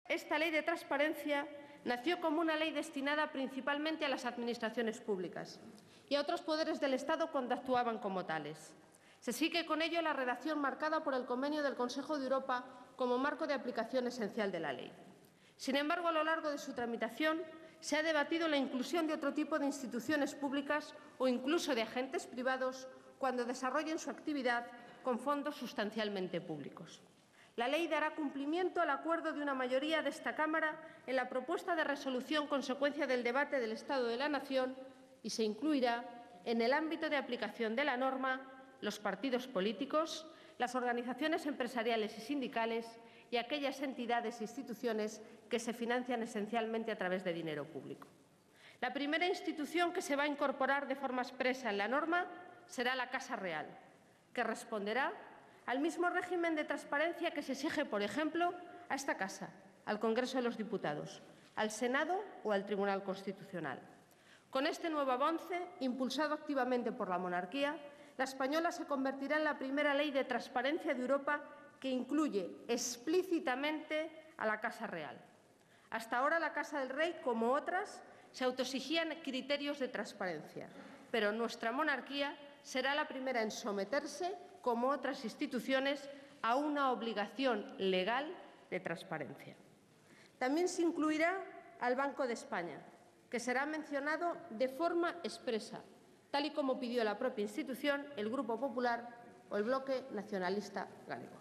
Esta ley de transparencia nació como una ley destinada principalmente a las administraciones públicas y a otros poderes del Estado cuando actuaban como tales. Se sigue con ello la redacción marcada por el Convenio del Consejo de Europa como marco de aplicación esencial de la ley. Sin embargo, a lo largo de su tramitación se ha debatido la inclusión de otro tipo de instituciones públicas o incluso de agentes privados cuando desarrollen su actividad con fondos sustancialmente públicos. La ley dará cumplimiento al acuerdo de una mayoría de esta Cámara en la propuesta de resolución consecuencia del debate del Estado de la Nación y se incluirá en el ámbito de aplicación de la norma los partidos políticos, las organizaciones empresariales y sindicales y aquellas entidades e instituciones que se financian esencialmente a través de dinero público. La primera institución que se va a incorporar de forma expresa en la norma será la Casa Real, que responderá al mismo régimen de transparencia que se exige, por ejemplo, a esta Casa, al Congreso de los Diputados, al Senado o al Tribunal Constitucional. Con este nuevo avance, impulsado activamente por la monarquía, la española se convertirá en la primera ley de transparencia de Europa que incluye explícitamente a la Casa Real. Hasta ahora la Casa del Rey, como otras, se autoexigían criterios de transparencia, pero nuestra monarquía será la primera en someterse, como otras instituciones, a una obligación legal de transparencia. También se incluirá al Banco de España, que será mencionado de forma expresa, tal y como pidió la propia institución, el Grupo Popular o el Bloque Nacionalista Gallego.